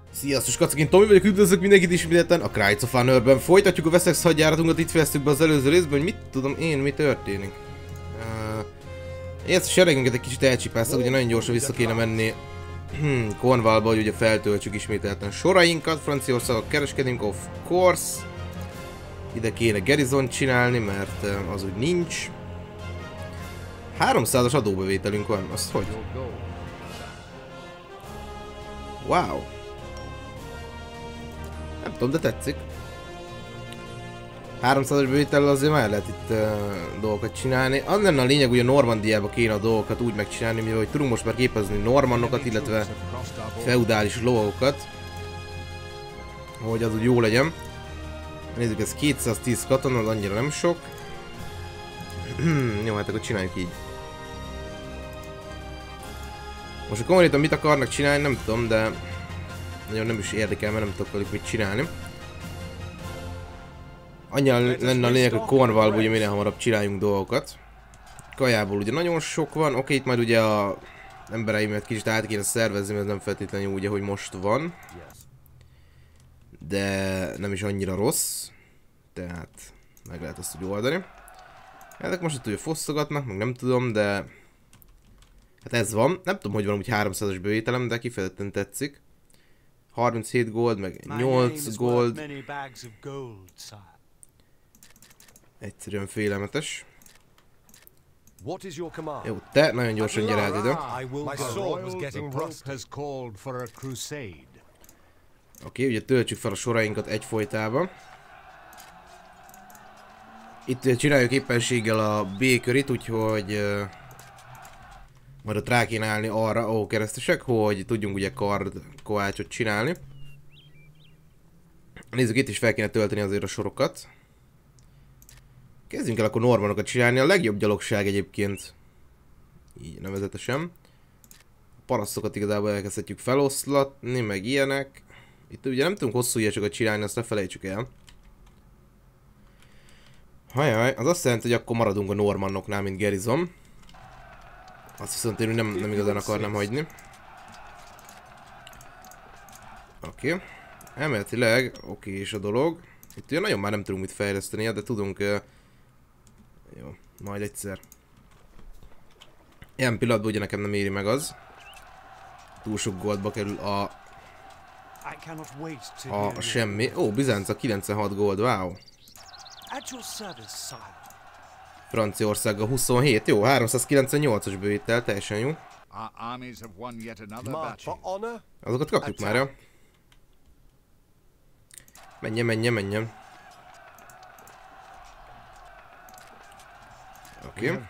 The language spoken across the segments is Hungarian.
Sziasztok, kacok, én Tomi vagyok, üdvözlök mindenkit ismételten a Knights of Honor-ben. Folytatjuk a Wessex hadjáratunkat, itt fejeztük be az előző részben, hogy mit tudom én, mi történik. Ezt a seregünket egy kicsit elcsipáztak, ugye nagyon gyorsan vissza kéne menni Cornwallba, hogy ugye feltöltsük ismételten sorainkat. Franciaországgal kereskedünk, of course. Ide kéne garrison csinálni, mert az úgy nincs. 300-as adóbevételünk van, azt hogy? Wow! Nem tudom, de tetszik. 300-as bevétellel azért már lehet itt dolgokat csinálni. Az lenne a lényeg, hogy a Normandiába kéne a dolgokat úgy megcsinálni, mivel hogy tudunk most már képezni normannokat, illetve feudális lovagokat. Hogy az úgy jó legyen. Nézzük, ez 210 katona, az annyira nem sok. Jó, hát akkor csináljuk így. Most konkrétan mit akarnak csinálni, nem tudom, de nagyon nem is érdekel, mert nem tudok velük mit csinálni. Annyi lenne a lényeg, hogy Cornwallból ugye minél hamarabb csináljunk dolgokat. Kajából ugye nagyon sok van, oké, itt majd ugye a embereimet kicsit át kéne szervezni, mert ez nem feltétlenül úgy, ahogy most van. De nem is annyira rossz. Tehát meg lehet ezt úgy oldani. Ezek most itt ugye fosztogatnak, meg nem tudom, de hát ez van. Nem tudom, hogy van úgy 300-as bevételem, de kifejezetten tetszik. 37 gold, meg 8 gold. Egyszerűen félelmetes. Jó, te nagyon gyorsan gyere át ide. Oké, ugye töltsük fel a sorainkat egyfolytában. Itt ugye csináljuk éppenséggel a B-körit, úgyhogy majd ott rá kéne állni arra, keresztesek, hogy tudjunk ugye kovácsot csinálni. Nézzük, itt is fel kéne tölteni azért a sorokat. Kezdjünk el akkor normanokat csinálni, a legjobb gyalogság egyébként. Így nevezetesen. A parasztokat igazából elkezdhetjük feloszlatni, meg ilyenek. Itt ugye nem tudunk hosszú ilyeseket csinálni, azt ne felejtsük el. Hajjaj, az azt jelenti, hogy akkor maradunk a normannoknál, mint garrison. Azt viszont én nem igazán akarnám hagyni. Oké. Elméletileg oké és a dolog. Itt ugye nagyon már nem tudunk mit fejleszteni, de tudunk... Jó, majd egyszer. Ilyen pillanatban ugye nekem nem éri meg az. Túl sok goldba kerül a semmi. Ó, Bizánc 96 gold, wow. Franciaországgal 27, jó, 398-as bővítel, teljesen jó. Azokat kapjuk már, ja. Menjen, menjen, menjen. Oké.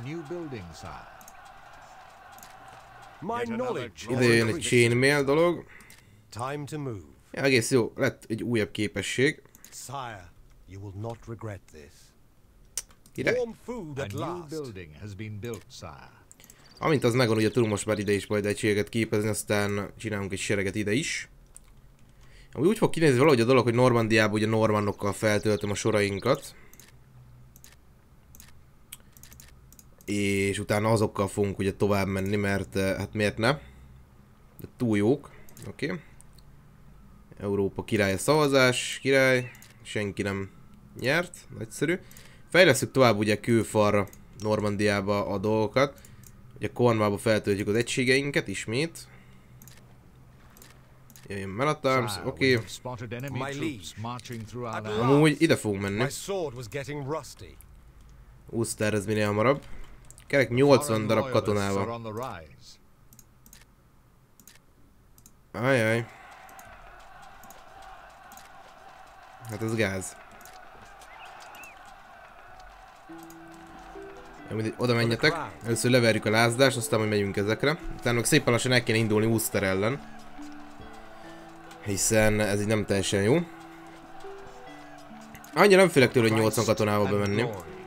Ide jön egy chainmail dolog. Ja, egész jó, lett egy újabb képesség. Király. Amint az megvan, ugye tudunk most már ide is majd egységet képezni, aztán csinálunk egy sereget ide is. Ami úgy fog kinézni valahogy a dolog, hogy Normandiában ugye normannokkal feltöltöm a sorainkat. És utána azokkal fogunk ugye tovább menni, mert hát miért ne? De túl jók. Oké. Európa király a szavazás, király. Senki nem nyert, nagyszerű. Fejlesztjük tovább ugye külfalra, Normandiába a dolgokat. Ugye Cornwallba feltöltjük az egységeinket ismét. Jöjjön Melatarms, oké. Amúgy ide fogunk menni. Ulsterhez minél hamarabb. Kerek 80 darab katonával. Ajaj. Hát ez gáz. Oda menjetek. Először leverjük a lázdást, aztán majd megyünk ezekre. Utána meg szépen lassan el kéne indulni Ulster ellen. Hiszen ez így nem teljesen jó. Annyira nem félek tőle, hogy 80 katonával bemenni.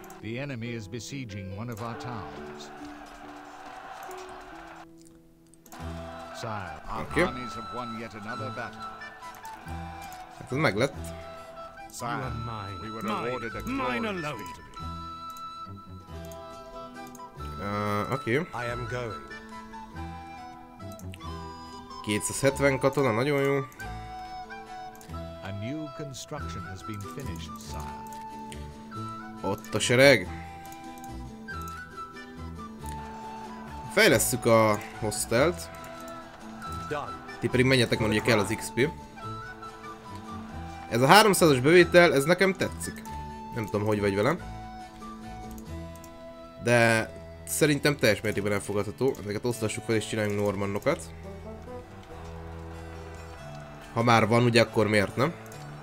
Oké. Hát ez meg lett. Oké. 270 katona, nagyon jó. A new construction has been finished, sire. Ott a sereg. Fejlesszük a hostelt. Ti pedig menjetek, mert ugye kell az XP. Ez a 300-as bevétel, ez nekem tetszik. Nem tudom, hogy vagy velem. De szerintem teljes mértékben elfogadható. Ezeket osztassuk fel és csináljunk normannokat. Ha már van, ugye akkor miért nem?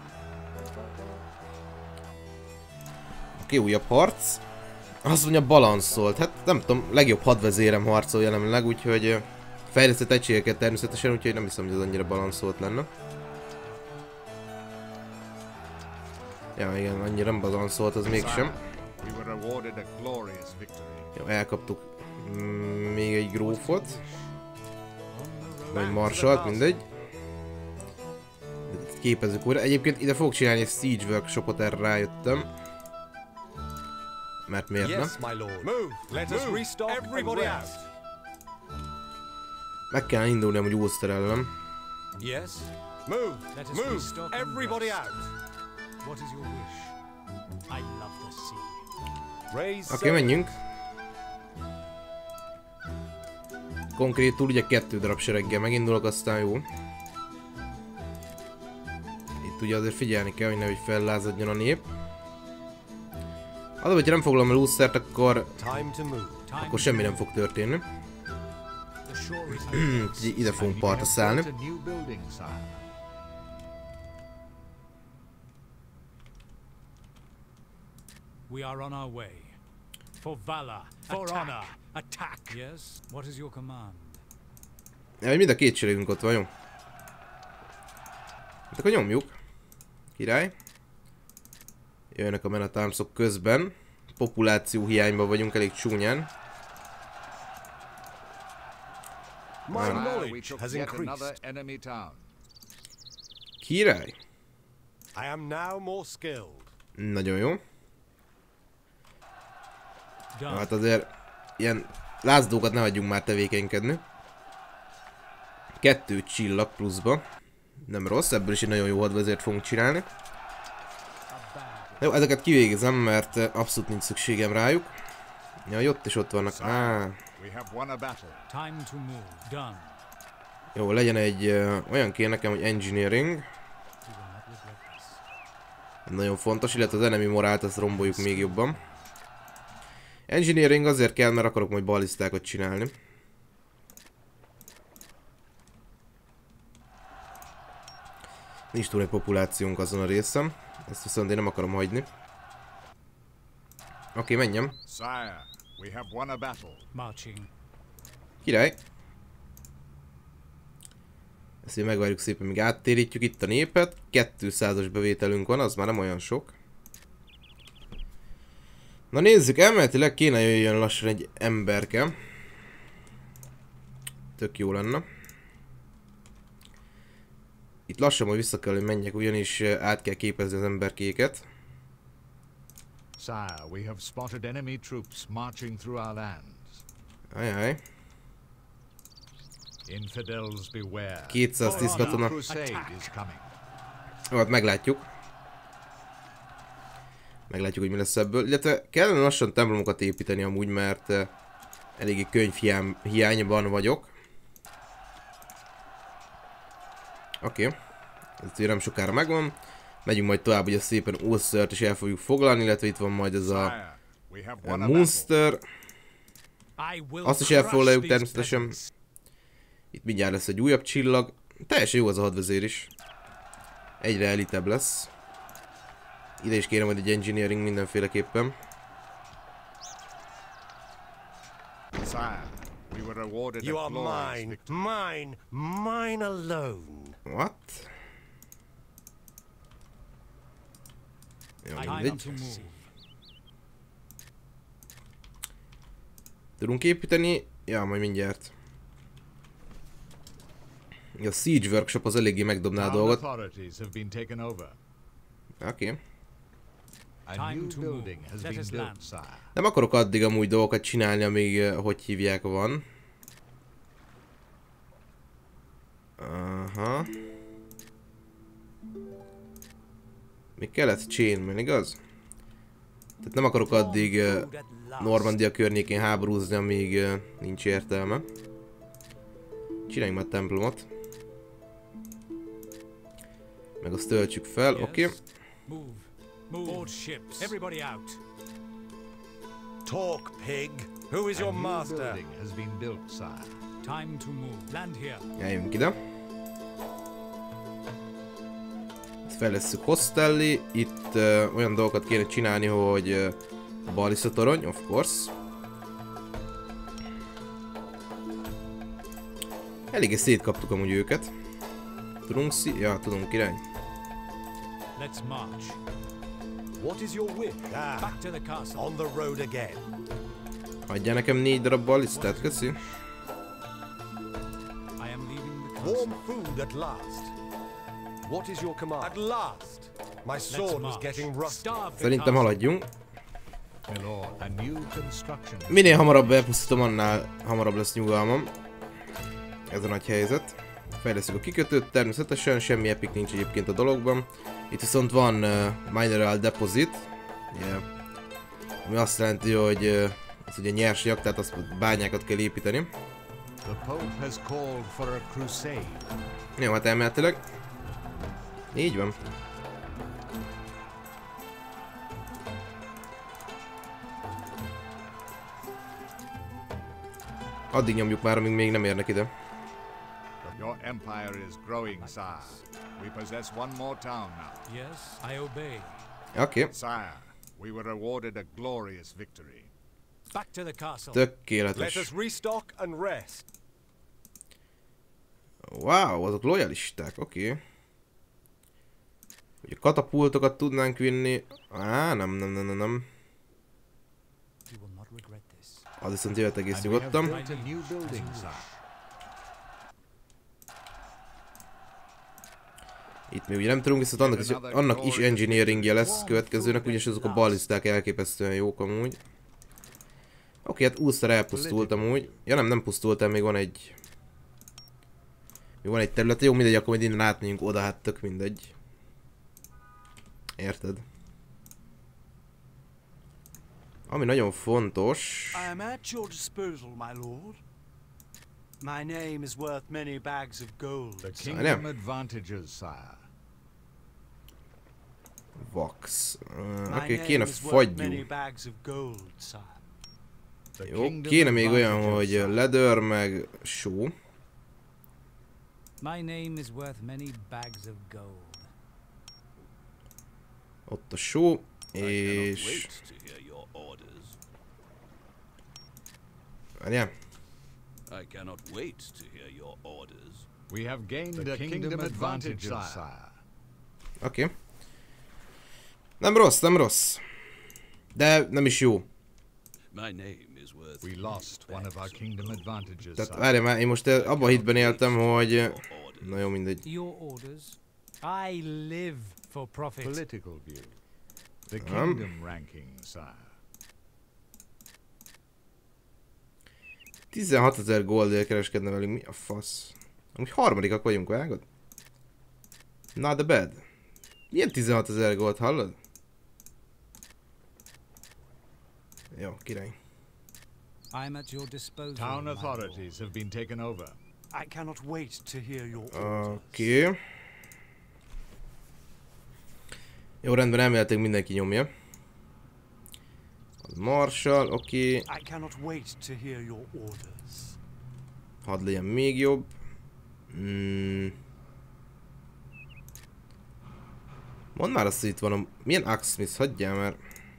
Oké, újabb harc. Azt mondja, balanszolt. Hát nem tudom, legjobb hadvezérem harcol jelenleg, úgyhogy fejlesztett egységeket természetesen, úgyhogy nem hiszem, hogy ez annyira balanszolt lenne. Ja, igen, annyira nem balanszolt az mégsem. Jó, elkaptuk még egy grófot. Vagy marsalt, mindegy. Képezzük újra. Egyébként ide fogok csinálni egy Siege Workshopot, erre rájöttem. Mert miért nem? Meg kell indulni amúgy Ulster ellen. Oké, menjünk. Konkrétul ugye 2 darab sereggel megindulok, aztán jó. Itt ugye azért figyelni kell, hogy nehogy fellázadjon a nép. Adom, hogyha nem foglalom el Ulstert, akkor semmi nem fog történni. Ide fogunk partra szállni. We are on our way. For valor, for honor, attack. Yes? What is your command? Ja, mind a két seregünk ott van, jó? Hát akkor nyomjuk. Király. Jönnek a menatámszok közben. Populáció hiányban vagyunk elég csúnyán. Király. Nagyon jó. Hát azért ilyen lázdókat ne hagyjunk már tevékenykedni. 2 csillag pluszba. Nem rossz, ebből is egy nagyon jó hadvezért fogunk csinálni. Jó, ezeket kivégezem, mert abszolút nincs szükségem rájuk. Ja, ott is ott vannak. Jó, legyen egy olyan kér nekem, hogy engineering. Nagyon fontos, illetve az enemy morált, ezt romboljuk még jobban. Engineering azért kell, mert akarok majd ballisztákat csinálni. Nincs túl egy populációnk azon a részem. Ezt viszont én nem akarom hagyni. Oké, menjem. Király. Ezt így megvárjuk szépen, míg áttérítjük itt a népet. 200-as bevételünk van, az már nem olyan sok. Na nézzük, elméletileg kéne jöjjön lassan egy emberke. Tök jó lenne. Itt lassan majd vissza kell, hogy menjek, ugyanis át kell képezni az emberkéket. Sire, we have spotted enemy troops marching through our lands. Ajaj. Infidels beware. 210 katona. Jó, hát meglátjuk. Meglátjuk, hogy mi lesz ebből. Illetve kellene lassan templomokat építeni amúgy, mert eléggé könyvhiányban vagyok. Oké. Ez ugye nem sokára megvan. Megyünk majd tovább, ugye szépen Ulstert is el fogjuk foglalni, illetve itt van majd ez a Munster. Azt is elfoglaljuk természetesen. Itt mindjárt lesz egy újabb csillag. Teljesen jó az a hadvezér is. Egyre elitebb lesz. Ide is kérem, hogy egy engineering mindenféleképpen. You are mine, mine, mine alone. What? Jó, mindegy. Tudunk építeni? Ja, majd mindjárt. A Siege Workshop az eléggé megdobná a dolgot. Oké. Nem akarok addig amúgy dolgokat csinálni, amíg hogy hívják van. Aha. Még kellett chainman, igaz? Tehát nem akarok addig Normandia környékén háborúzni, amíg nincs értelme. Csináljunk már templomot. Meg azt töltsük fel, oké. Talk, pig. Who is your master? Eljünk ide. Itt fejlesszük Hostelli. Itt olyan dolgokat kéne csinálni, hogy a balista torony, of course. Eléggé szétkaptuk amúgy őket. Tudunk ja, tudunk király. Let's march. What is your wish? Back to the castle. On the road again. Adjál nekem 4 darab ballistát, köszi. I am leaving the castle. Warm food at last. What is your command? At last. My sword was getting rusty. Szerintem haladjunk. A new construction. Minél hamarabb elpusztítom, annál hamarabb lesz nyugalmam. Ez a nagy helyzet. Fejlesztjük a kikötőt, természetesen semmi epic nincs egyébként a dologban. Itt viszont van mineral deposit, yeah. Ami azt jelenti, hogy az ugye nyersanyag, tehát azt bányákat kell építeni. Jó, hát elméletileg. Így van. Addig nyomjuk már, amíg még nem érnek ide. Your empire is growing, sire. We possess one more town now. Yes, I obey. Oké. Sire, we were awarded a glorious victory. Back to the castle. Tökéletes. Let us restock and rest. Wow, azok lojalisták, oké. Ugye katapultokat tudnánk vinni. Nem. Az viszont jöhet egész nyugodtan. Itt még ugye nem tudunk, viszont annak is engineeringje lesz következőnek, ugyanis azok a balliszták elképesztően jók amúgy. Oké, hát úszszor elpusztult amúgy. Ja nem pusztult el, még van egy... Még van egy terület, jó mindegy, akkor majd innen átmegyünk oda, hát tök mindegy. Érted? Ami nagyon fontos... I am at your disposal, my lord. My name is worth many bags of gold. The kingdom advantages, sire. Vax. Oké, kéne fagyú. Jó, kéne még olyan, hogy leather meg só. My name is worth many bags of gold. Ott a só, és... Várjál. I cannot wait to hear your orders. We have gained the kingdom advantages, sire. Oké. Nem rossz. De nem is jó. My name is worth. We lost one of our kingdom advantages. Tehát várjál már, én most abban a hitben éltem, hogy... Na jó, mindegy. Your orders. I live for profit. Political view. The kingdom ranking, sire. 16 000 goldért kereskedne velünk, mi a fasz? Amúgy harmadikak vagyunk, vágod? Not the bad. Milyen 16 000 gold, hallod? Jó, király. I'm at your disposal. Town authorities have been taken over. I cannot wait to hear your orders. Oké. Jó, rendben, elméletileg mindenki nyomja. Az Marshall, oké. I cannot wait to hear your orders. Hadd legyen még jobb. Mondd már azt, hogy itt van a... Milyen Axsmith, hagyjál már.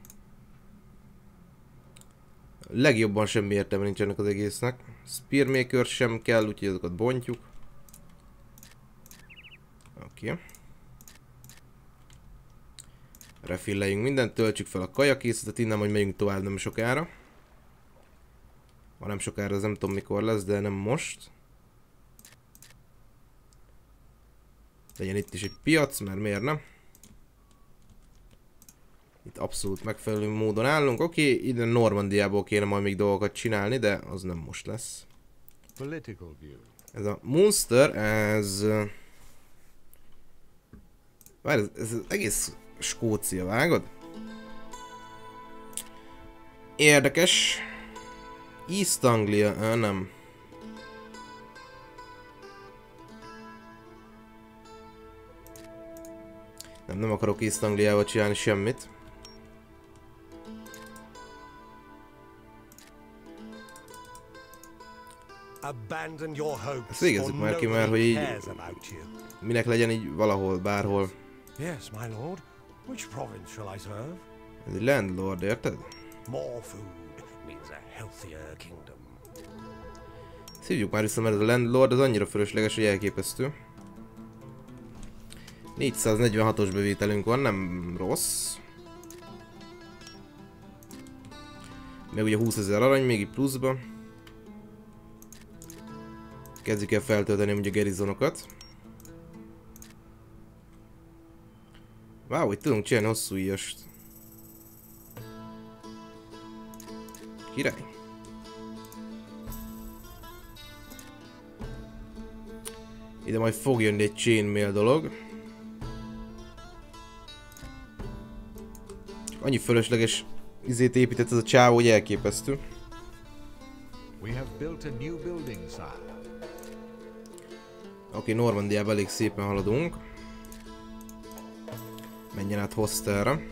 Legjobban semmi értelme nincs ennek az egésznek. Spearmaker sem kell, úgyhogy azokat bontjuk. Oké. Refilleljünk mindent, töltsük fel a kajakészletet, innen majd megyünk tovább nem sokára. Ha nem sokára, az nem tudom mikor lesz, de nem most. Legyen itt is egy piac, mert miért nem? Itt abszolút megfelelő módon állunk. Oké, ide Normandiából kéne majd még dolgokat csinálni, de az nem most lesz. Political view. Ez a Munster, ez... Várj, ez egész Skócia, vágod? Érdekes. East Anglia, nem. Nem akarok East Angliával csinálni semmit. Ezt végezzük már ki, mert hogy így... Minek legyen így valahol, bárhol. Yes, my lord. Which province shall I serve? Ez egy landlord, érted? More food means a healthier kingdom. Szívjuk már vissza, mert ez a landlord az annyira fölösleges, hogy elképesztő. 446-os bevételünk van, nem rossz. Meg ugye 20 000 arany, még így pluszba. Kezdjük el feltölteni ugye gerizonokat. Wow, hogy tudunk csinálni hosszú íjast. Király. Ide majd fog jönni egy chainmail dolog. Annyi fölösleges izét épített ez a csávó, hogy elképesztő. Oké, Normandiában elég szépen haladunk. Menjen át Hostelra.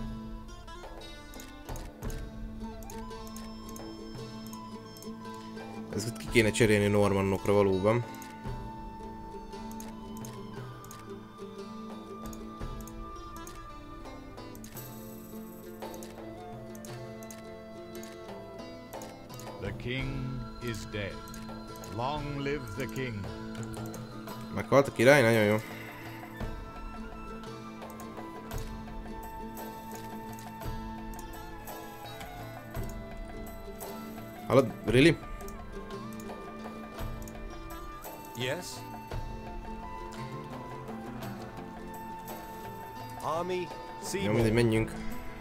Ezt ki kéne cserélni normannokra valóban. The king is dead. Long live the king. Meghalt a király? Nagyon jó. Hallod? Really? Yes. Army, Jó, mindegy, menjünk.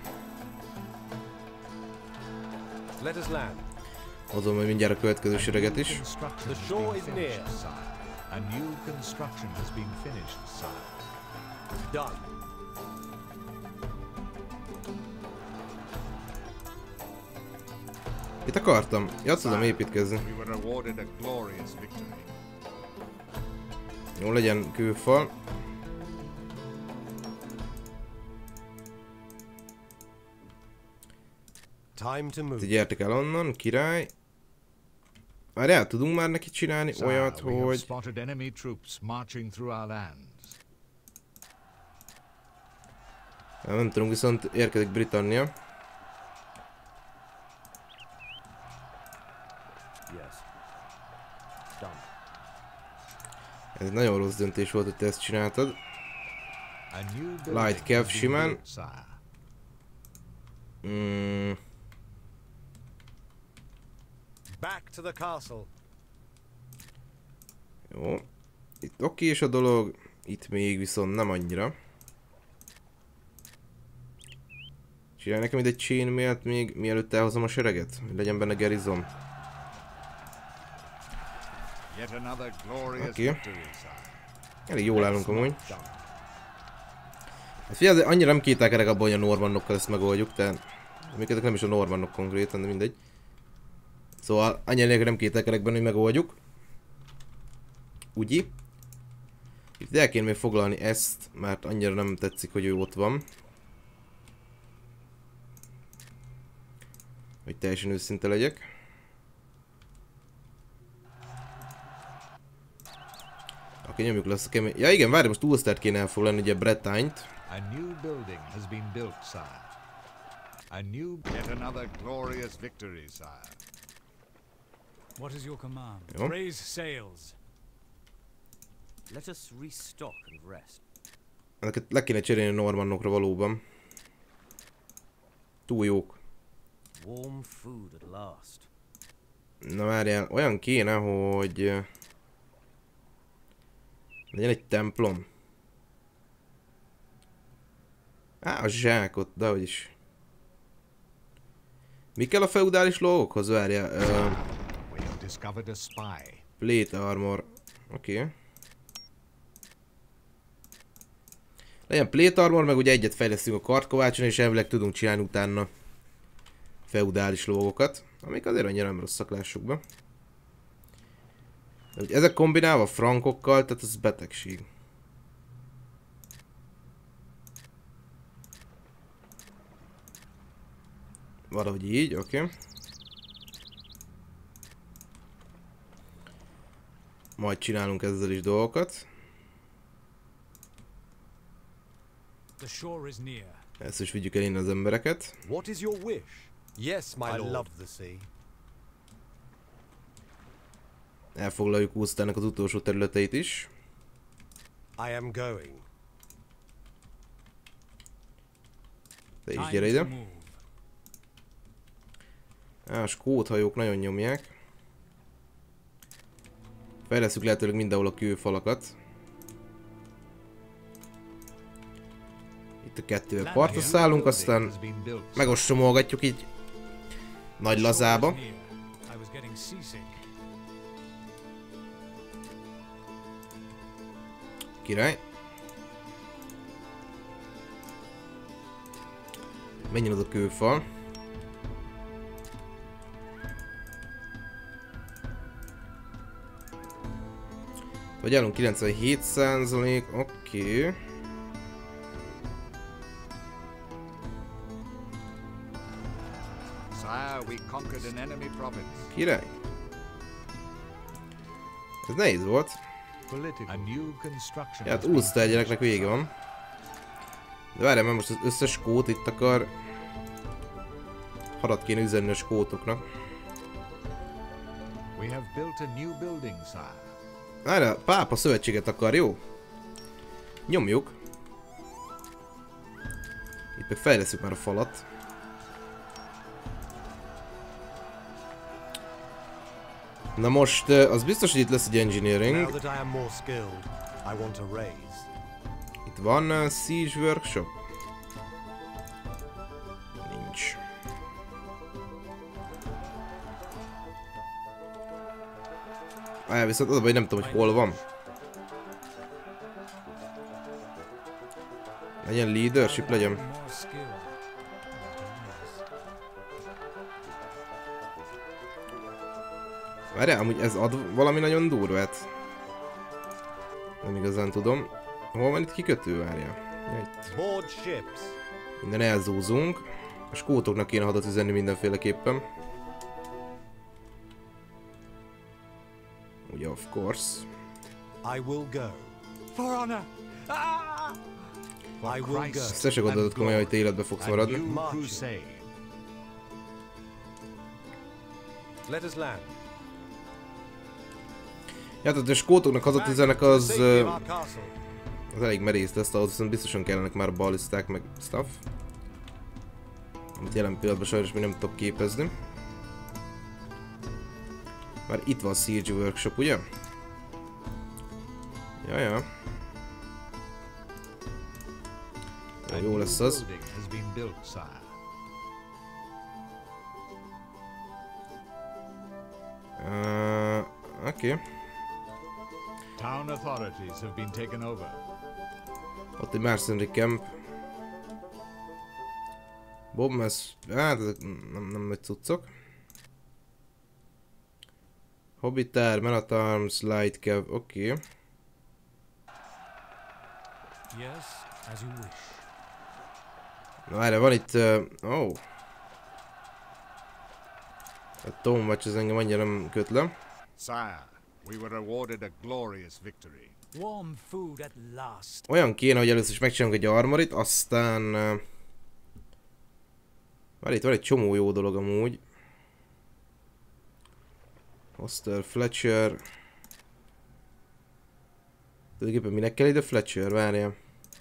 Let us land. Hozom majd mindjárt a következő sereget is. The shore is near. A new construction has been finished, sire. Done. Itt akartam. Ja, tudom építkezni. We were awarded a glorious victory. Jó, legyen kőfal. Time to move. Gyertek el onnan, király. Már el tudunk már neki csinálni olyat, We have hogy... spotted enemy troops marching through our lands. Nem tudunk, viszont érkezik Britannia. Yes. Done. Ez egy nagyon rossz döntés volt, hogy te ezt csináltad. A new Light building Cav has been simán. built, sire. Back to the castle. Jó. Itt okés a dolog. Itt még viszont nem annyira. Csinálj nekem ide egy chainmailt még, mielőtt elhozom a sereget? Hogy legyen benne gerizom. Yet another glorious Oké. victory, sire. Elég jól állunk amúgy. Hát figyelj, annyira nem kételkedek abban, hogy a normannokkal ezt megoldjuk, tehát... Amiket nem is a normannok konkrétan, de mindegy. Szóval annyira nem kételkedek benne, hogy megoldjuk. Ugye? Itt el kéne még foglalni ezt, mert annyira nem tetszik, hogy ő ott van. Hogy teljesen őszinte legyek. Oké, nyomjuk le azt a kemény... Ja igen, várj, most Ulstert kéne elfoglalni, ugye Bretagne-t. A new building has been built, sire. A new... Yet another glorious victory, sire. What is your command? Jó. Raise sails. Let us restock and rest. Ezeket le kéne cserélni a normannokra valóban. Túl jók. Warm food at last. Na várjál, olyan kéne, hogy... legyen egy templom. Á, a zsákot, de hogy is. Mi kell a feudális lógokhoz? Várjál. We have discovered a spy. Plate armor. Oké. Legyen plate armor, meg ugye egyet fejlesztünk a kardkovácson, és elvileg tudunk csinálni utána feudális lovagokat, amik azért annyira nem rosszak, lássuk be. De, hogy ezek kombinálva frankokkal, tehát ez betegség. Valahogy így, oké. Majd csinálunk ezzel is dolgokat. The shore is near. Ezt is vigyük el innen az embereket. What is your wish? Yes, my lord. I love the sea. Elfoglaljuk Ulsternek az utolsó területeit is. I am going. Te is gyere ide. A skót hajók nagyon nyomják. Fejlesztjük lehetőleg mindenhol a kőfalakat. Itt a kettővel partra szállunk, aztán megostromolgatjuk így nagy lazába. Király. Menjen az a kőfal. Vagy állunk 97%, oké. Sire, we conquered an enemy province. Király. Ez nehéz volt. A new construction Ja, hát Ulster gyereknek vége van. De várjál, mert most az összes skót itt akar... Harat kéne üzenni a skótoknak. We have built a new building, sire. Várjál, pápa szövetséget akar, jó? Nyomjuk. Itt meg fejleszünk már a falat. Na most, az biztos, hogy itt lesz egy engineering. Itt van Siege Workshop? Nincs. Viszont az a baj, nem tudom, hogy hol van. Legyen leadership, legyen. Várjál, amúgy ez ad valami nagyon durvát. Nem igazán tudom. Hol van itt kikötő, várjál? Ja, itt. Minden elzúzunk. A skótoknak kéne hadat üzenni mindenféleképpen. Ugye, of course. I will go. For honor. I will go. Ezt se gondolod komolyan, hogy te életbe fogsz maradni. Let us land. Ja, tehát a skótoknak hadat üzenek, az elég merész lesz, ahhoz viszont biztosan kellenek már balliszták meg stuff. Amit jelen pillanatban sajnos még nem tudok képezni. Már itt van a Siege Workshop, ugye? Jaja. Jó lesz az. Oké. Town authorities have been taken over. Ott egy mercenary camp. Bob, ez... Hát, ezek nem nagy cuccok. Hobbitár, Men at Arms, Light Cav, oké. Yes, as you wish. Na várjál, van itt... Oh. A Tom Watch az engem annyira nem köt le. Sire, we were awarded a glorious victory. Warm food at last. Olyan kéne, hogy először is megcsinálunk egy armorit, aztán... Várj, itt van egy csomó jó dolog amúgy. Foster, Fletcher... Tulajdonképpen minek kell ide Fletcher? Várjál.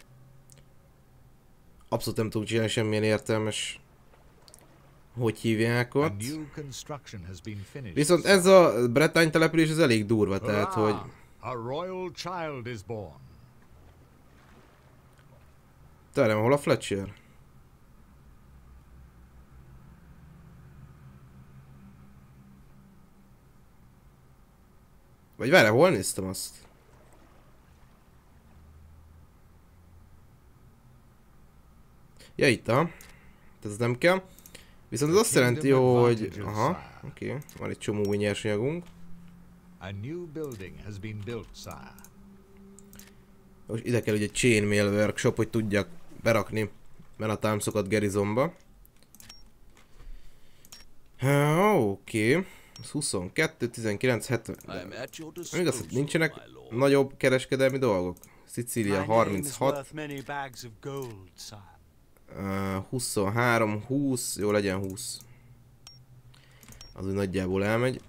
Abszolút nem tudunk csinálni semmilyen értelmes... Hogy hívják ott. Viszont ez a Bretagne település az elég durva, tehát hogy... A royal child is born. Terem, hol a Fletcher? Vagy várjál, hol néztem azt? Ja, itt, aha. Ez nem kell. Viszont ez azt jelenti, hogy... Aha, oké. Van egy csomó új nyersanyagunk. A new building has been built, sire. Most ide kell ugye egy chainmail workshop, hogy tudjak berakni Menatimeszokat Garrisonba. Oké. Ez 22, 19, 70. Nem igaz, hogy nincsenek nagyobb kereskedelmi dolgok. Szicília 36. 23, 20, jó legyen 20. Az úgy nagyjából elmegy.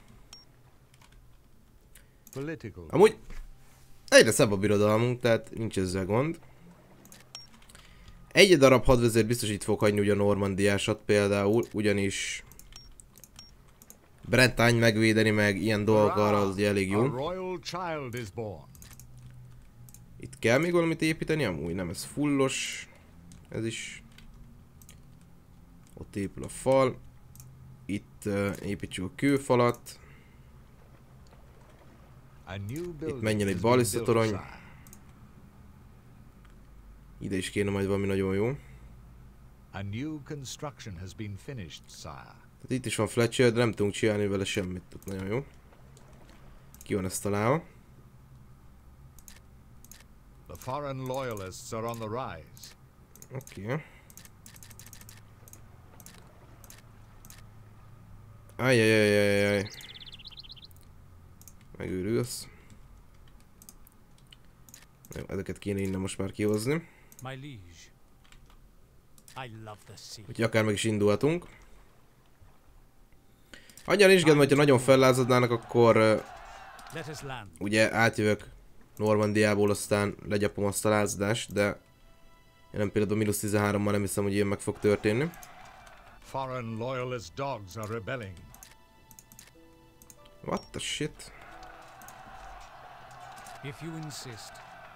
Amúgy egyre szebb a birodalmunk, tehát nincs ezzel gond. Egy darab hadvezér biztos itt fog hagyni ugye a Normandiásat például, ugyanis Bretagne megvédeni meg ilyen dolgok arra az ugye elég jó. Itt kell még valamit építeni, amúgy nem, ez fullos. Ez is. Ott épül a fal. Itt építsük a kőfalat. Itt menjen egy balisztatorony. Ide is kéne majd valami nagyon jó. Tehát itt is van Fletcher, de nem tudunk csinálni vele semmit. Tehát nagyon jó. Ki van ezt találva? Oké. Ajjajajajajaj. Megőrülsz. Jó, ezeket kéne innen most már kihozni. Úgyhogy akár meg is indulhatunk. Annyira is gond, hogyha nagyon fellázadnának, akkor ugye átjövök Normandiából, aztán legyapom azt a lázadást, de én nem például -13-mal nem hiszem, hogy ilyen meg fog történni. What the shit? If you insist.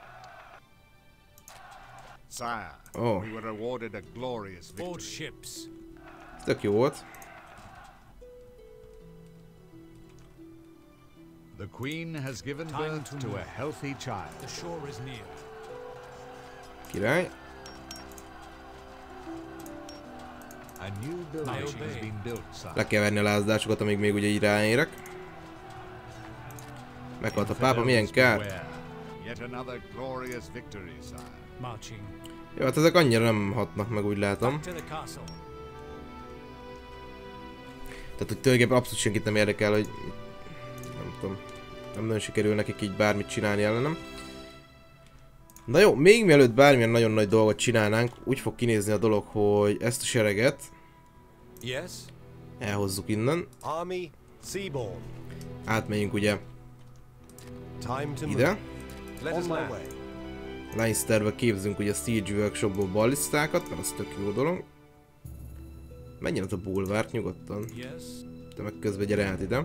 Sire, Oh. we were awarded a glorious Board victory. ships. Ez tök jó volt. The Queen has given birth to a healthy child. The shore is near. Király. A new building has been built, sire. Le kell venni a lázadásokat, amíg még ugye így ráérek. Meghalt a pápa, milyen kár. Yet another glorious victory, sire. Marching. Jó, hát ezek annyira nem hatnak meg, úgy látom. To the castle. Tehát, hogy tulajdonképpen abszolút senkit nem érdekel, hogy... Nem tudom. Nem nagyon sikerül nekik így bármit csinálni ellenem. Na jó, még mielőtt bármilyen nagyon nagy dolgot csinálnánk, úgy fog kinézni a dolog, hogy ezt a sereget elhozzuk innen. Átmegyünk ugye ide. Leinsterbe képzünk ugye a Siege Workshopból ballisztákat, mert az tök jó dolog. Menjen ott a bulvárt nyugodtan. Te meg közben gyere át ide.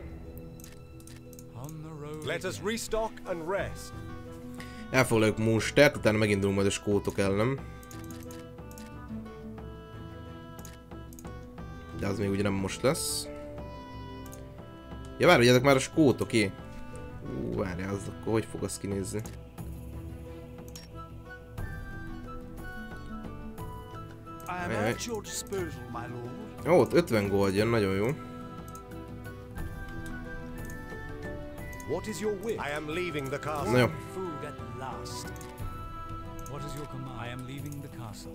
Elfoglaljuk Munstert, utána megindulunk majd a skótok ellen. De az még ugye nem most lesz. Ja, várj, hogy ezek már a skótoké. Várjál, az akkor hogy fog az kinézni? Ó, ott 50 gold jön, nagyon jó. What is your wish? I am leaving the castle. Na jó. Food at last. What is your command? I am leaving the castle.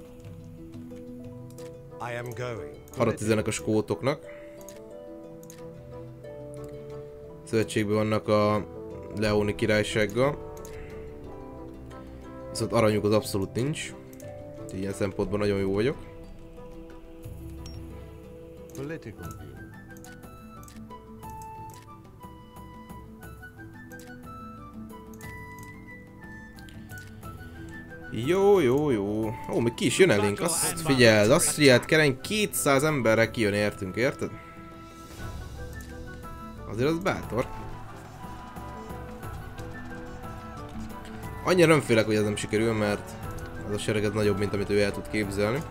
I am going. Harat üzenek a skótoknak. Szövetségben vannak a Leoni királysággal. Viszont aranyuk az abszolút nincs. Ilyen szempontból nagyon jó vagyok. Jó. Ó, még ki is jön elénk, azt figyeld, azt figyeld, Kereny 200 emberre kijön értünk, érted? Azért az bátor. Annyira nem félek, hogy ez nem sikerül, mert az a sereg ez nagyobb, mint amit ő el tud képzelni.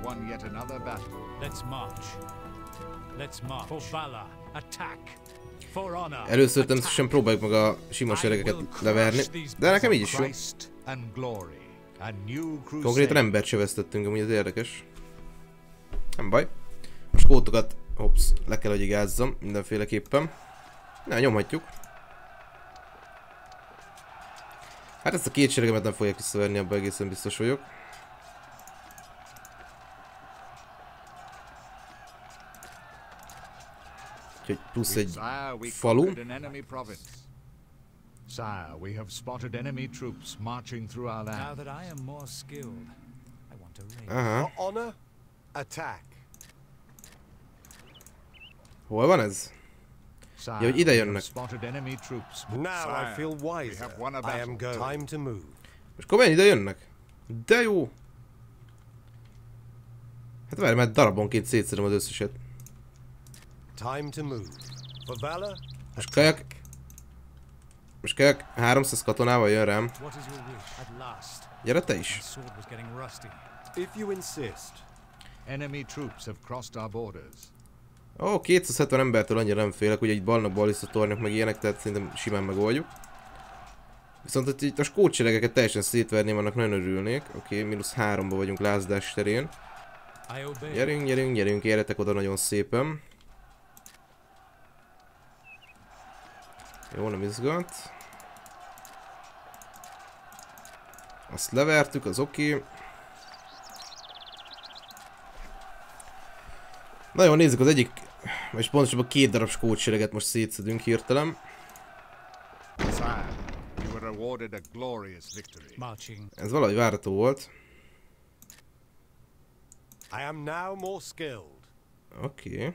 Let's march. Let's march. For valor, attack. For honor. Először természetesen próbáljuk meg a sima seregeket leverni, de nekem így is jó. Christ and glory. A new Konkrétan crusade. embert se vesztettünk, amúgy ez érdekes. Nem baj. A skótokat, hops, le kell, hogy igázzam mindenféleképpen. Na, nyomhatjuk. Hát ezt a két seregemet nem fogják visszaverni, abban egészen biztos vagyok. Úgyhogy plusz egy Sire, we falu. conquered an enemy province. Sire, we have spotted enemy troops marching through our Now land. that I am more skilled, I want to raid. Aha. For honor, attack. Hol van ez? Sire, hogy ide we jönnek. have spotted enemy troops. Now I Sire, feel we wiser. have won a I am battle. going. Time to move. Most komolyan ide jönnek? De jó! Hát várj, mert darabonként szétszedem az összeset. Time to move. For valor, Most kajak... Most kajak 300 katonával jön rám. What is your wish? At last. Gyere te My is! sword was getting rusty. if you insist. Enemy troops have crossed our borders. Ó, 270 embertől annyira nem félek, ugye itt balnak balisztatornyok meg ilyenek, tehát szerintem simán megoldjuk. Viszont hogy itt a skótseregeket teljesen szétverném, annak nagyon örülnék. Oké, -3-ba vagyunk lázdás terén. I obey. Gyerünk, gyerünk, gyerünk, érjetek oda nagyon szépen. Jó, nem izgat. Azt levertük, az oké. Na jó, nézzük az egyik, vagy pontosabban 2 darab skótsereget most szétszedünk hirtelen. Sire, you were awarded a glorious victory. Marching. Ez valahogy várható volt. I am now more skilled. Oké.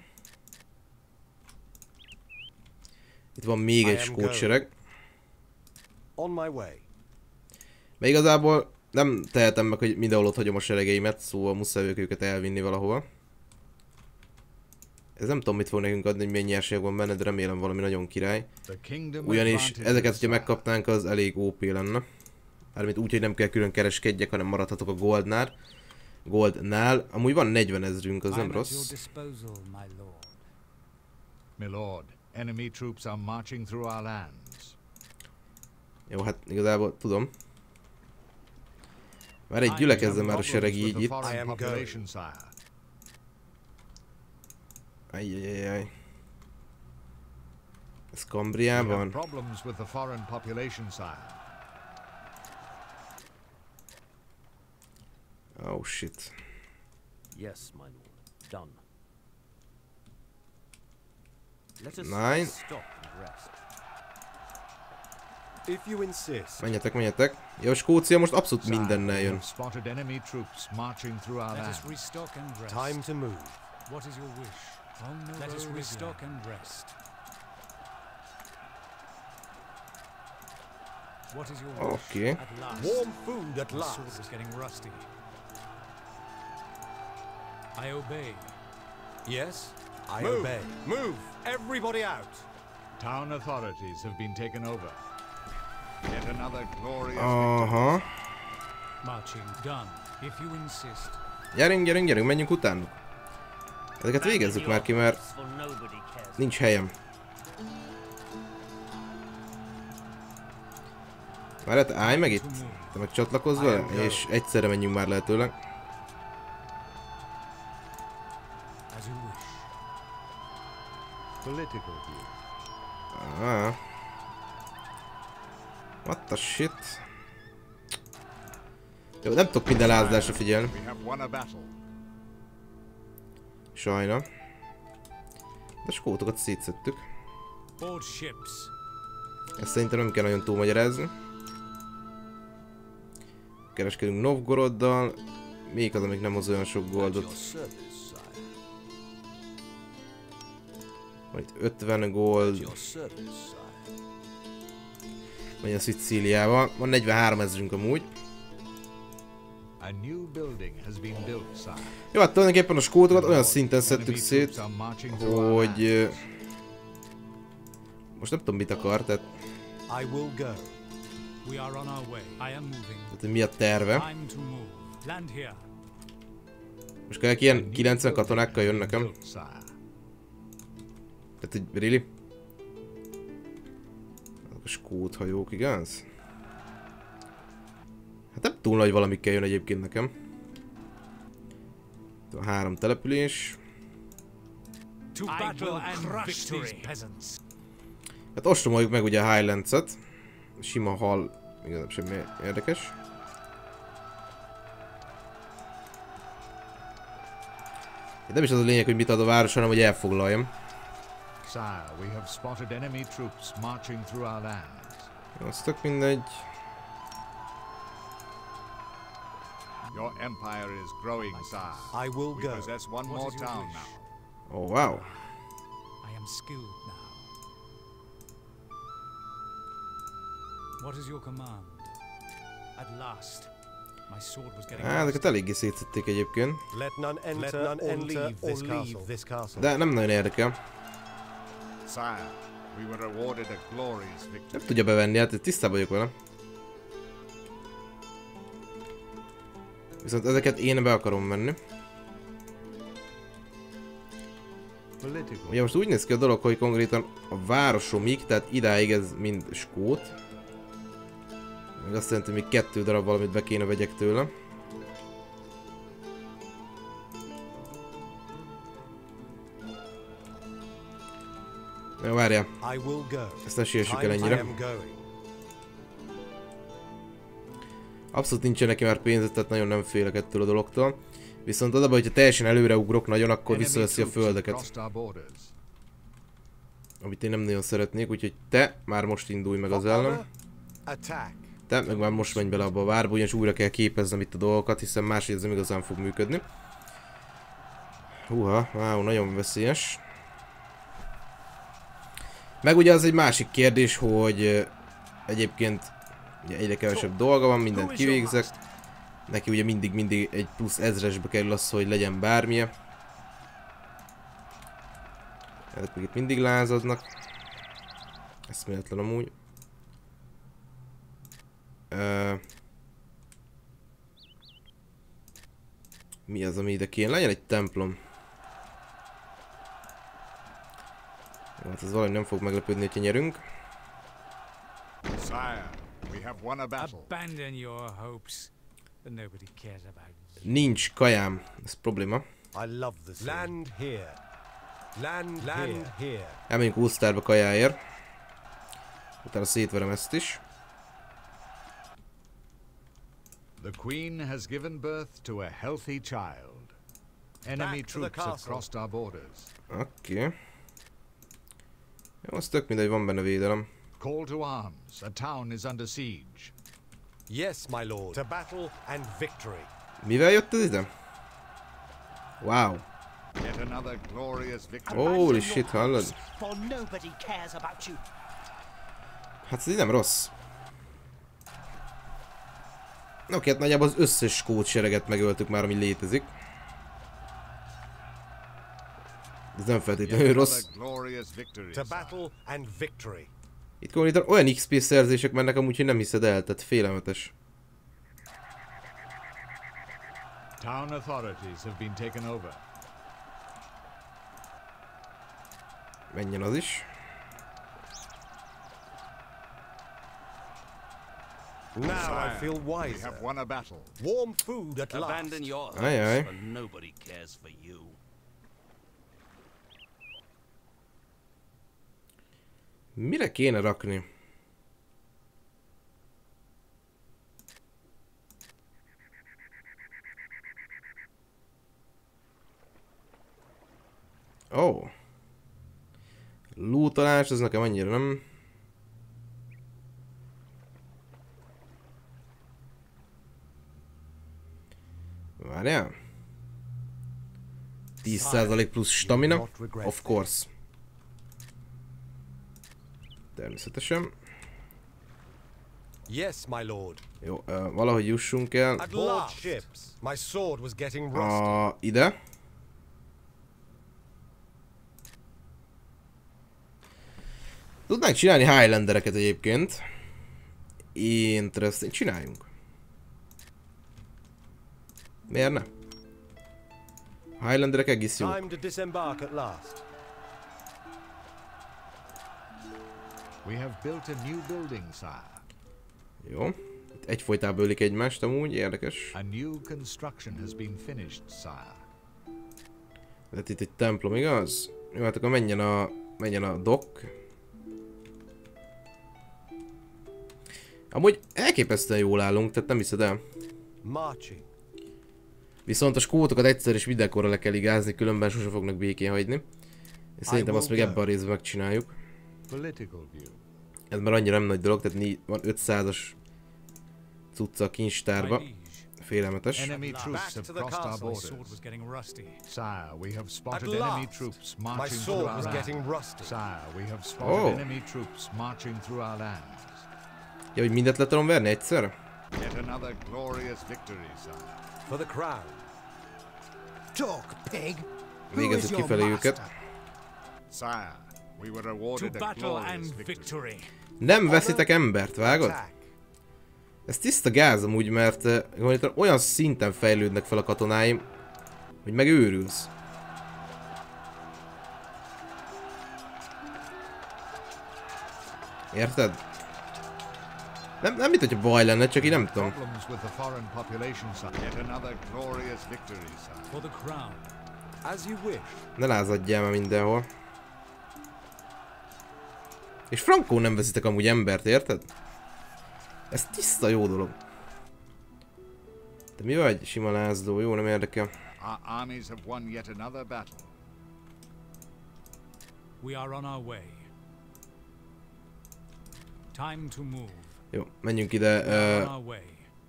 Itt van még egy skótsereg. On my way. De igazából nem tehetem meg, hogy mindenhol ott hagyom a seregeimet, szóval muszáj őket elvinni valahova. Ez nem tudom, mit fog nekünk adni, hogy milyen nyerség van benne, de remélem valami nagyon király. The kingdom Ugyanis advantages, ezeket, hogyha sire. megkapnánk, az elég OP lenne. Mármint úgy, hogy nem kell külön kereskedjek, hanem maradhatok a Goldnál. Amúgy van 40 000-ünk, az nem I'm at your rossz. disposal, my lord. My lord, enemy troops are marching through our lands. Jó, hát igazából tudom. Már egy gyülekezzen már a sereg Problems így with the itt. foreign I am population, sire. Ajjajajaj. Ez We have Kambriában? problems with the foreign population, sire. Oh shit. Yes, my lord. Done. Let us Nine. stop and rest. If you insist. Menjetek, menjetek. Jó, Skócia most abszolút Sire, mindennel we jön. have spotted enemy troops marching through our Let us land. restock and rest. Time to move. What is your wish? Let us restock and rest. What is your wish? Oké. At last. Warm food at My sword last. was getting rusty. I obey. Yes, I Move. obey. Move. Everybody out. Town authorities have been taken over. Yet another glorious Aha. Marching. Done. If you insist. Gyerünk, gyerünk, gyerünk, menjünk utánuk. Ezeket végezzük már ki, mert For nobody cares. nincs helyem. Várj, te állj meg itt. Te meg csatlakozz vele, és egyszerre menjünk már lehetőleg. As you wish. political view. Ah. What the shit? Jó, nem tudok minden lázdásra figyelni. We have won a battle. Sajna. De skótokat szétszedtük. Board ships. Ezt szerintem nem kell nagyon túlmagyarázni. Kereskedünk Novgoroddal. Még az, amik nem hoz olyan sok goldot. Your service, sire. Van itt 50 gold. Your service, sire. Megy a Szicíliával. Van 43 000-ünk amúgy. A new building has been built, sire. Jó, hát tulajdonképpen a skótokat olyan szinten Enemy szedtük szét, troops are marching through our hogy... lands. Most nem tudom mit akar, tehát, I will go. We are on our way. I am moving. hogy mi a terve. Time to move. Land here. Most kell ilyen 90 katonákkal jön nekem. Built, sire. Tehát, hogy really? a skóthajók, igaz? Hát nem túl nagy valamikkel jön egyébként nekem. A 3 település. To battle and crush these peasants. Hát ostromoljuk meg ugye a Highlands-et. Sima hal, igazából semmi érdekes. Nem is az a lényeg, hogy mit ad a város, hanem hogy elfoglaljam. Sire, we have spotted enemy troops marching through our lands. Az tök mindegy. Your empire is growing, sire. I will We go. possess one What more is your town wish? now. Oh, wow. I am skilled now. What is your command? At last, my sword was getting Ezeket eléggé szétszették egyébként. Let none enter, or leave this castle. De nem nagyon érdekel. Sire, we were awarded a glorious victory. Nem tudja bevenni, hát tisztában vagyok vele. Viszont ezeket én be akarom venni. Ugye most úgy néz ki a dolog, hogy konkrétan a városomig, tehát idáig ez mind skót. Még azt jelenti, hogy még 2 darab valamit be kéne vegyek tőle. Jó, várjál. I will go. Ezt ne siessük el I ennyire. am going. Abszolút nincsen neki már pénze, tehát nagyon nem félek ettől a dologtól. Viszont az a baj, hogyha teljesen előreugrok nagyon, akkor visszaveszi a földeket. Amit én nem nagyon szeretnék, úgyhogy te már most indulj meg az ellen. Attack. Te meg már most menj bele abba a várba, ugyanis újra kell képeznem itt a dolgokat, hiszen máshogy ez nem igazán fog működni. Húha, wow, nagyon veszélyes. Meg ugye az egy másik kérdés, hogy egyébként ugye egyre kevesebb dolga van, mindent kivégzek. Neki ugye mindig egy plusz 1000-esbe kerül az, hogy legyen bármilyen. Ezek még itt mindig lázadnak. Eszméletlen amúgy. Mi az, ami ide kéne? Legyen egy templom. Jó, hát ez valami nem fog meglepődni, hogyha nyerünk. Sire, we have won a battle. Abandon your hopes. Nobody cares about you. Nincs kajám, ez probléma. I love this land here. Land here. Elmegyünk Ulsterbe kajáért. Utána szétverem ezt is. The Queen has given birth to a healthy child. Enemy troops have crossed our borders. Oké. Jó, az tök mindegy, van benne védelem. Call to arms. A town is under siege. Yes, my lord. To battle and victory. Mivel jött ez ide? Wow. Yet another glorious victory. Holy shit, hallod? For nobody cares about you. Hát ez így nem rossz. Oké, hát nagyjából az összes skót sereget megöltük már, ami létezik. Ez nem feltétlenül rossz. To battle and victory. Itt konkrétan olyan XP szerzések mennek amúgy, hogy nem hiszed el, tehát félelmetes. Town authorities have been taken over. Menjen az is. Now I feel We have wiser. won a battle. Warm food at last. Abandon your hopes, Aye. for nobody cares for you. Mire kéne rakni? Oh. Lootolás, ez nekem annyira nem. Várjál. 10% plusz stamina. Of course. Természetesen. Yes, my lord. Jó, valahogy jussunk el. At last. Ships. My sword was getting rusty. Ide. Tudnánk csinálni Highlandereket egyébként. Interesting. Csináljunk. Miért ne? Highlanderek egész jó. Time to disembark at last. We have built a new building, sire. Jó. Itt egyfolytában ölik egymást amúgy, érdekes. A new construction has been finished, sire. Tehát itt egy templom, igaz? Jó, hát akkor menjen a dock. Amúgy elképesztően jól állunk, tehát nem hiszed el. Marching. Viszont a skótokat egyszer is mindenkorra le kell igázni, különben sose fognak békén hagyni. És szerintem azt még ebben a részben megcsináljuk. Political view. Ez már annyira nem nagy dolog, tehát van 500-as cucca a kincstárba. Félelmetes. Enemy troops have crossed our My borders. sword was getting rusty. Sire, we have At spotted enemy last, troops my marching through sword our was lands. getting rusty. Sire, we have spotted Oh. enemy troops marching through our lands. Ja, hogy mindet le tudom verni egyszer? Yet another glorious victory, sire. For the crown. Talk, pig. Who Végezzük is your kifelé őket. master? Sire, we were To awarded a battle glorious and victory. victory. Nem veszitek embert, vágod? Attack. Ez tiszta gáz amúgy, mert olyan szinten fejlődnek fel a katonáim, hogy megőrülsz. Érted? Nem mint hogyha baj lenne, csak így nem tudom. Problems with the foreign population, sire. Yet another glorious victory, sire. For the crown. As you wish. Ne lázadjál már mindenhol. És frankó nem veszitek amúgy embert, érted? Ez tiszta jó dolog. De mi vagy? Sima lázadó, jó, nem érdekel. Our armies have won yet another battle. We are on our way. Time to move. Jó, menjünk ide. We are on our way.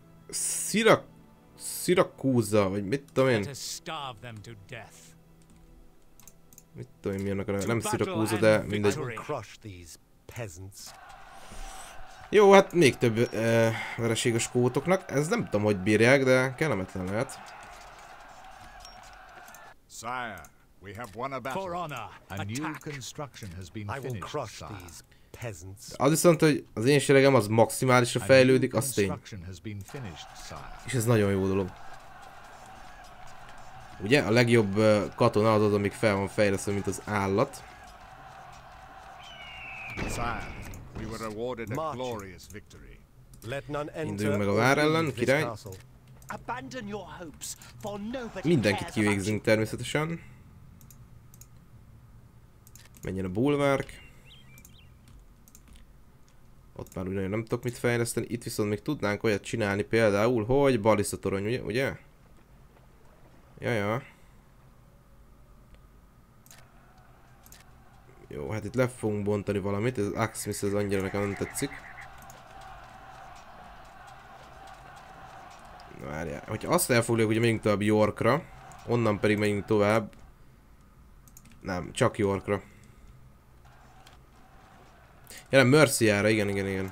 Szirakúza, vagy mit tudom én? Let us starve them to death. Mit tudom én, mi annak a neve? Nem Szirakúza, de mindegy. Victory. Crush these peasants. Jó, hát még több vereség a skótoknak. Ez nem tudom, hogy bírják, de kellemetlen lehet. Sire, we have won a For battle. honor. A new Attack. construction has been I will finished, crush sire. these peasants. Az viszont, hogy az én seregem az maximálisra A fejlődik, new az tény. construction has been finished, sire. És ez nagyon jó dolog. Ugye? A legjobb katona az, amíg fel van fejlesztve, mint az állat. Sire, we were awarded a Marching. glorious victory. Let none enter Induljunk meg a or vár leave ellen, this király. castle. Abandon your hopes, for nobody Mindenkit cares about you. kivégzünk természetesen. Menjen a bulvárk. Ott már úgy nagyon nem tudok mit fejleszteni. Itt viszont még tudnánk olyat csinálni például, hogy balisztatorony, ugye? Jaja. Jó, hát itt le fogunk bontani valamit. Ez az Axmis, ez annyira nekem nem tetszik. Várjál. Hogyha azt elfoglaljuk, hogy megyünk tovább Yorkra, onnan pedig megyünk tovább. Nem, csak Yorkra. Ja nem, Merciára, igen.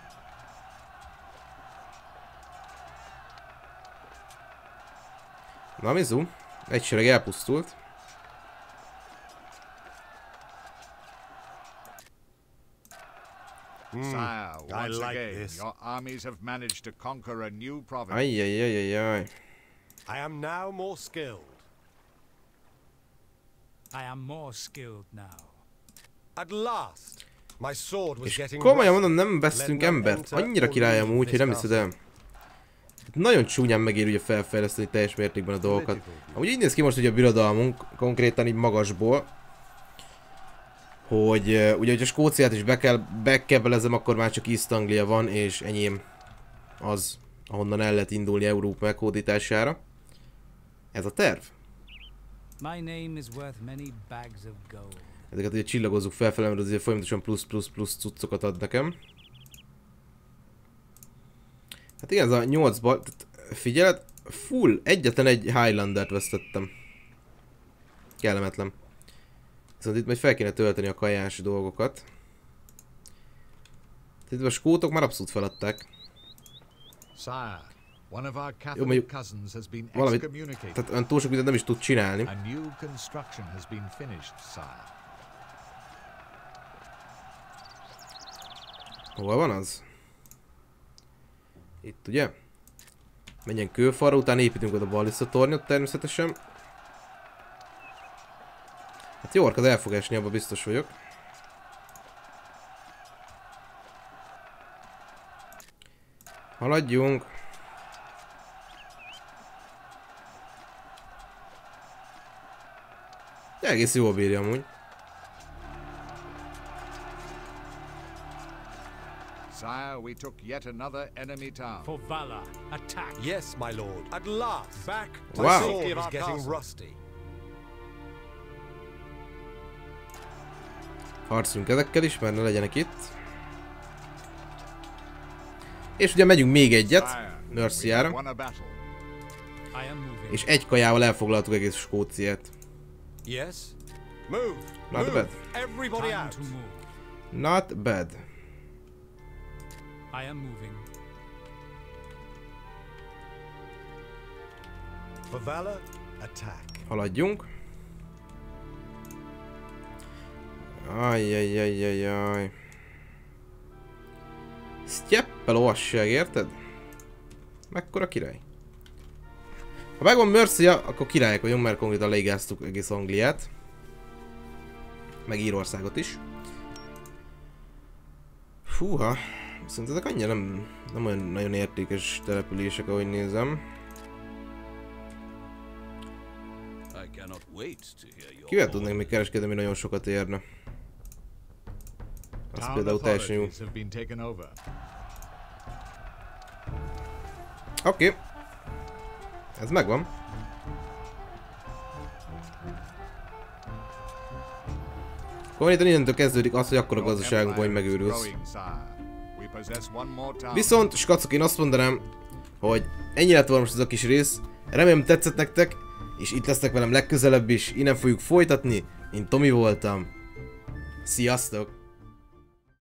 Na Mizu, egy sereg elpusztult. Sire, I once like again, this. your armies have managed to conquer a new province. Ajjajajajaj. I am now more skilled. I am more skilled now. At last, my sword was És getting komolyan rusty. mondom, nem vesztünk embert. Annyira király amúgy, hogy nem hiszed el. Nagyon csúnyán megér ugye felfejleszteni teljes mértékben a dolgokat. Amúgy így néz ki most ugye a birodalmunk, konkrétan így magasból. Hogy ugye, hogyha Skóciát is bekebelezem, akkor már csak East Anglia van, és enyém az, ahonnan el lehet indulni Európa meghódítására. Ez a terv. My name is worth many bags of gold. Ezeket ugye csillagozzuk felfelé, mert azért folyamatosan plusz cuccokat ad nekem. Hát igen, ez a 8-ban, figyeled, full, egyetlen egy Highlandert vesztettem. Kellemetlen. Viszont itt majd fel kéne tölteni a kajás dolgokat. Itt a skótok már abszolút feladták. Sire, one of our Jó, mondjuk Catholic cousins has been valamit, excommunicated. tehát olyan túl sok mindent nem is tud csinálni. A new construction has been finished, sire. Hol van az? Itt ugye? Menjen kőfalra, utána építünk oda a balisztatornyot természetesen. Hát York az el fog esni, abban biztos vagyok. Haladjunk. Egész jól bírja amúgy. Sire, we took yet another enemy town. For valor, attack. Yes, my lord. At last. Back. Wow. My sword is getting rusty. Harcoljunk ezekkel is, mert ne legyenek itt. És ugye megyünk még egyet, Merciára. I am moving. És egy kajával elfoglaltuk egész Skóciát. Yes. Move. Not bad. Everybody Time out. to move. Not bad. I am moving. For valor, attack. Haladjunk. Ajjajjajjajjaj. Sztyeppe lovasság, érted? Mekkora király? Ha megvan Mercia, akkor királyok vagyunk, mert konkrétan leigáztuk egész Angliát. Meg Írországot is. Fúha. Viszont ezek annyira nem olyan nagyon értékes települések, ahogy nézem. I cannot wait to hear your Kivel tudnék még kereskedni, ami nagyon sokat érne? Az Town például teljesen jó. authorities have been taken over. Oké. Ez megvan. Konkrétan innentől kezdődik az, hogy akkor a gazdaságunk majd megőrülsz. Viszont, skacok, én azt mondanám, hogy ennyi lett volna most ez a kis rész. Remélem tetszett nektek, és itt lesznek velem legközelebb is. Innen fogjuk folytatni. Én Tomi voltam. Sziasztok!